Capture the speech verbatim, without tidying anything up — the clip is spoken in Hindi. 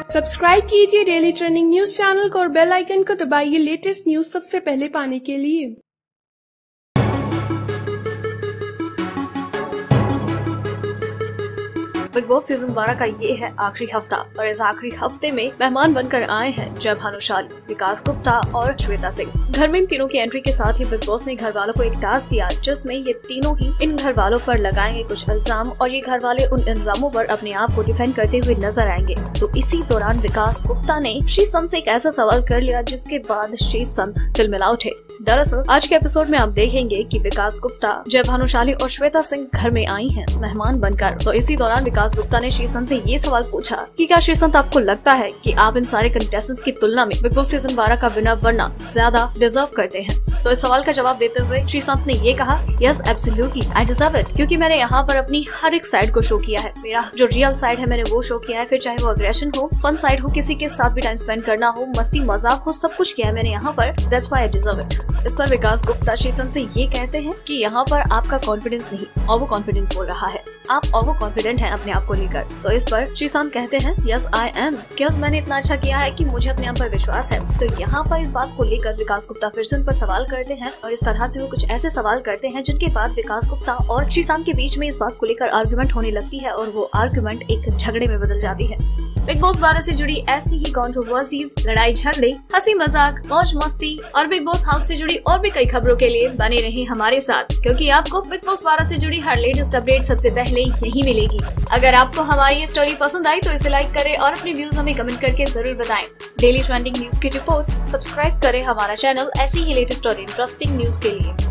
सब्सक्राइब कीजिए डेली ट्रेंडिंग न्यूज चैनल को और बेल आइकन को दबाइए लेटेस्ट न्यूज सबसे पहले पाने के लिए। बिग बॉस सीजन बारह का ये है आखिरी हफ्ता और इस आखिरी हफ्ते में मेहमान बनकर आए हैं जय भानुशाली, विकास गुप्ता और श्वेता सिंह। घर में इन तीनों की एंट्री के साथ ही बिग बॉस ने घर वालों को एक टास्क दिया जिसमें ये तीनों ही इन घर वालों पर लगाएंगे कुछ इल्जाम और ये घर वाले उन इल्जामों पर अपने आप को डिफेंड करते हुए नजर आएंगे। तो इसी दौरान विकास गुप्ता ने श्रीसंत से एक ऐसा सवाल कर लिया जिसके बाद श्रीसंत तिलमिला उठे। दरअसल आज के एपिसोड में आप देखेंगे कि विकास गुप्ता, जय भानुशाली और श्वेता सिंह घर में आई हैं मेहमान बनकर। तो इसी दौरान विकास गुप्ता ने श्रीसंत से ये सवाल पूछा कि क्या श्रीसंत आपको लगता है कि आप इन सारे कंटेस्टेंट्स की तुलना में बिग बॉस सीजन बारह का विनर बनना ज्यादा डिजर्व करते हैं। तो इस सवाल का जवाब देते हुए श्रीसंत ने ये कहा, yes absolutely I deserve it, क्योंकि मैंने यहाँ पर अपनी हर एक साइड को शो किया है। मेरा जो रियल साइड है मैंने वो शो किया है, फिर चाहे वो अग्रेशन हो, फन साइड हो, किसी के साथ भी टाइम स्पेंड करना हो, मस्ती मजाक हो, सब कुछ किया है मैंने यहाँ पर। That's why I deserve it. इस पर विकास गुप्ता श्रीसंत से ये कहते हैं कि यहाँ पर आपका कॉन्फिडेंस नहीं ओवर कॉन्फिडेंस बोल रहा है, आप ओवर कॉन्फिडेंट हैं अपने आप को लेकर। तो इस पर श्रीसंत कहते हैं, यस आई एम, क्योंकि मैंने इतना अच्छा किया है कि मुझे अपने आप पर विश्वास है। तो यहाँ पर इस बात को लेकर विकास गुप्ता फिर से उन पर सवाल करते हैं और इस तरह से वो कुछ ऐसे सवाल करते हैं जिनके बाद विकास गुप्ता और श्रीसंत के बीच में इस बात को लेकर आर्गुमेंट होने लगती है और वो आर्गुमेंट एक झगड़े में बदल जाती है। बिग बॉस बारह से जुड़ी ऐसी ही कंट्रोवर्सीज, लड़ाई झगड़े, हंसी मजाक, मौज मस्ती और बिग बॉस हाउस से जुड़ी और भी कई खबरों के लिए बने रहें हमारे साथ, क्योंकि आपको बिग बॉस बारह से जुड़ी हर लेटेस्ट अपडेट सबसे पहले यही मिलेगी। अगर आपको हमारी ये स्टोरी पसंद आई तो इसे लाइक करें और अपने व्यूज हमें कमेंट करके जरूर बताएं। डेली ट्रेंडिंग न्यूज की रिपोर्ट सब्सक्राइब करें हमारा चैनल ऐसी ही लेटेस्ट और इंटरेस्टिंग न्यूज के लिए।